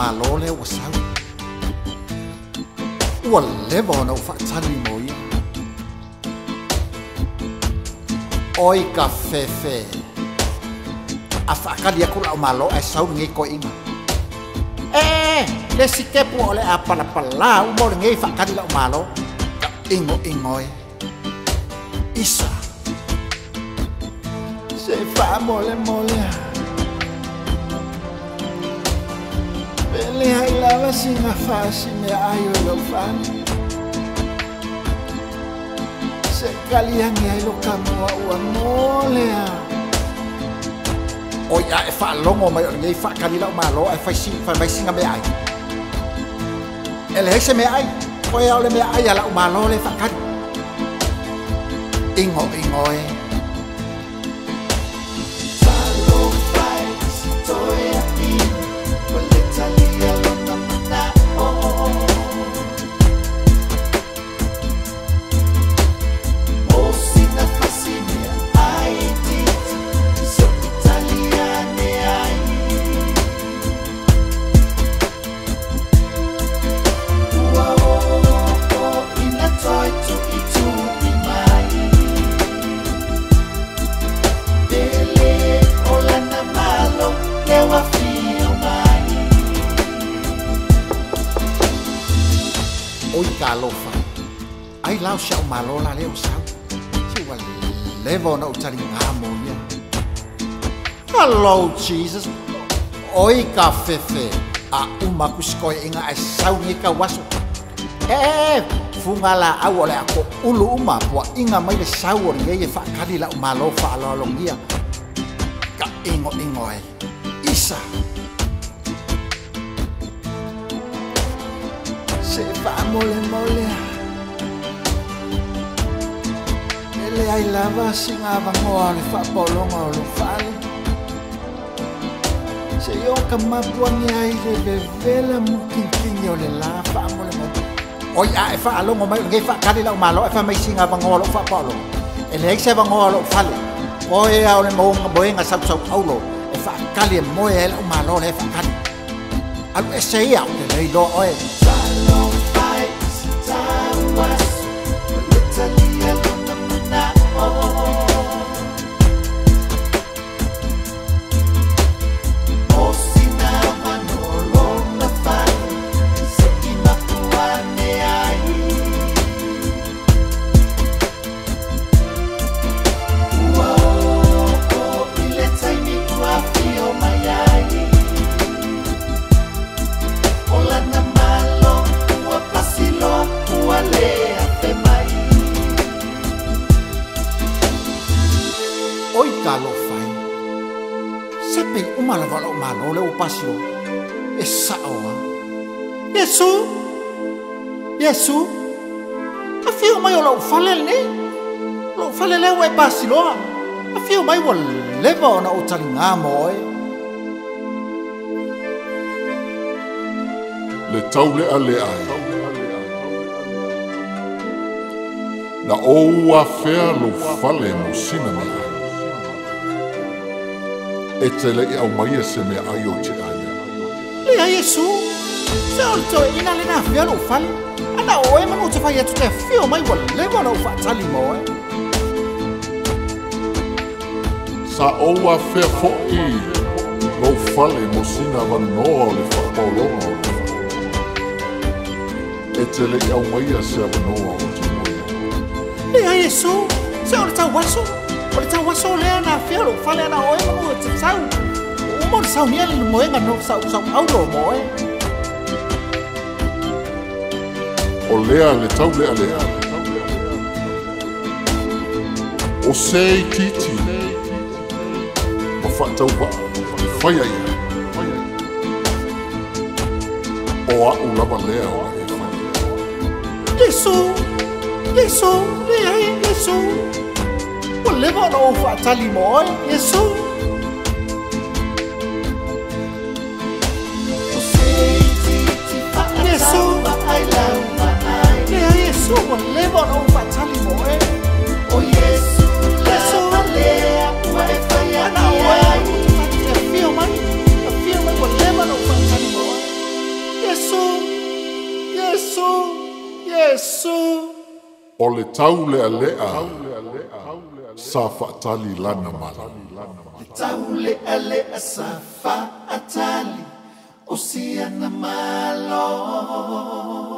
malo le o sau o le bona o fa tali moi oi cafe fe a fa ka dia kula malo e sau ngi ko inga le si ke po le a pala pala o mo ngi fa ka dia malo ka ingo ingoi isa se fa mole Pele hai lava singa fasi me ayo lo fani se kalian ai lo kamua ua molea oi a e fa longo mai ngai fa kali la malo e fa mai singa me ai ele se me ai oi ole me ai la malo le fa kali ingo e oi kalofa ai lao shau malo la leo sao si wa levo no tari ngamo ya hello Jesus oi ka fefe a uma kuskoi inga ai sau ni ka waso funga la awole ako ulu uma po inga mai le sau nge fa kali la malo fa lo longia ka ingo e isa se fa mole ele ai lava singa vangoa le fa polonga lo fale se yo kama puani ai le bevela mukinkinyo le la fa mole oi a fa alongo mai ngai fa kali la malo fa mai singa vangoa lo fa polo ele ai se vangoa lo fale oi a le mo boenga sa aulo e fa kali mo e la malo le fa kali alu ese ia ke le do oi oi kalo fai sepe umala valo malo le upasio e saoa Yesu afio mai lo fale ni lo fale le we pasilo afio mai wol leva ona o talinga moi le taule ale ai na o afea lo fale mo sinama e tele i au mai se me ai o te ai. Le a Yesu, se o to ina le na fia lo fale, ana o e manu te fai atu te fio mai wa lewa lo fa tali mo e. Sa o a fea fo i lo fale mo sina vanoa le fa paulonga o le fa. E tele i au mai se vanoa o te moia. Le a Yesu, se o le tau waso, o le tau waso le ana fia lo fale ana o e manu te tau. O mo le sau nia le moenga no sau aulo mo e. O lea le tau lea lea. O sei titi. Ma whatau wa, whaia ia. O a ulava lea o a e whaia. Yesu, lea e Yesu. O lewa no o whatali mo e, Yesu. Yesu, o lewa no o whatali mo e. O Yesu, lava lea, ua e whaia ni ai. E fio mai, o lewa no o whatali mo e. Yesu O le tau lea lea sa whaatali lana mana. Taule ale asafa atali Osiana malo